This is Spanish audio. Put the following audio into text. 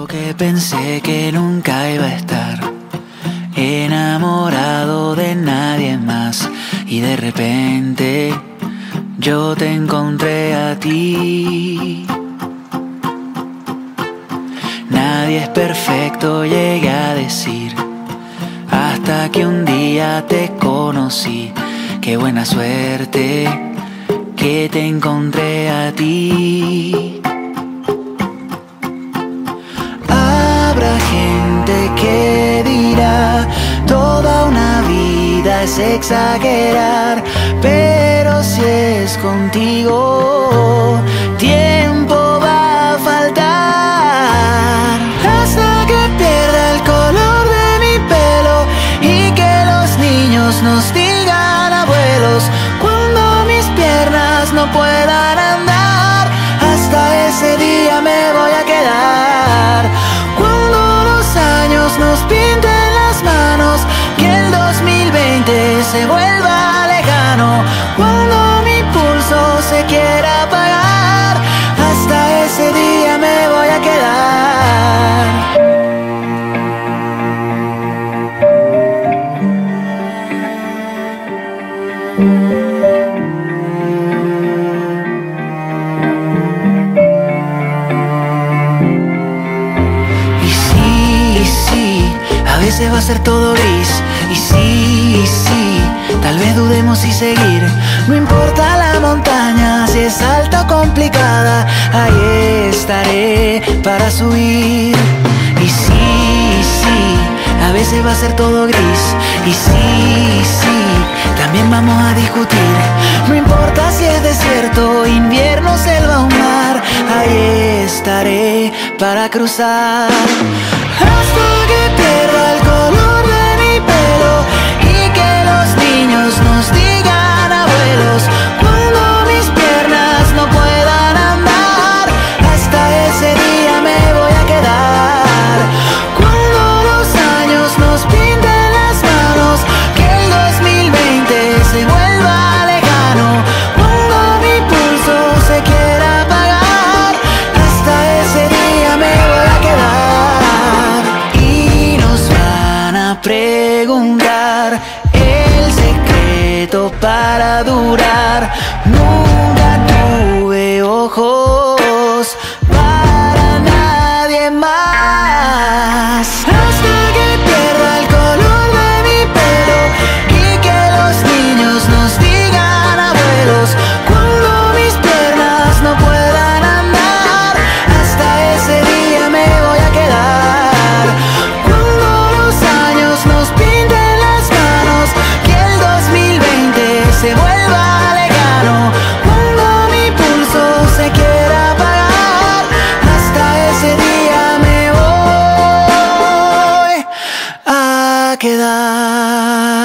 que pensé que nunca iba a estar enamorado de nadie más, y de repente yo te encontré a ti. Nadie es perfecto, llegué a decir, hasta que un día te conocí. Qué buena suerte que te encontré a ti. Habrá gente que dirá, toda una vida es exagerar, pero si es contigo, tiempo va a faltar. Hasta que pierda el color de mi pelo y que los niños nos digan abuelos, cuando mis piernas no puedan andar, hasta ese día me voy a quedar. Cuando los años nos pinten las manos, que el 2020 se vuelva lejano. Cuando mi pulso se quiera apagar, hasta ese día me voy a quedar. A veces va a ser todo gris, y sí, tal vez dudemos y seguir. No importa la montaña, si es alta o complicada, ahí estaré para subir. Y sí, a veces va a ser todo gris, y sí, también vamos a discutir. No importa si es desierto, invierno, selva o mar, ahí estaré para cruzar. Hasta que pierda el color de mi pelo y que los niños nos digan abuelos, cuando mis piernas no puedan andar, hasta ese día me voy a quedar. Cuando los años nos pinten las manos, que el 2020 se vuelva lejano. Cuando mi pulso se quiera apagar, hasta ese día me voy a quedar. Preguntar el secreto para durar. Nunca tuve ojos para nadie más. Hasta que pierda el color de mi pelo y que los niños nos digan abuelos, cuando mis piernas no puedan andar, hasta ese día me voy a quedar. Nos pinten las manos, que el 2020 se vuelva lejano. Cuando mi pulso se quiera apagar, hasta ese día me voy a quedar.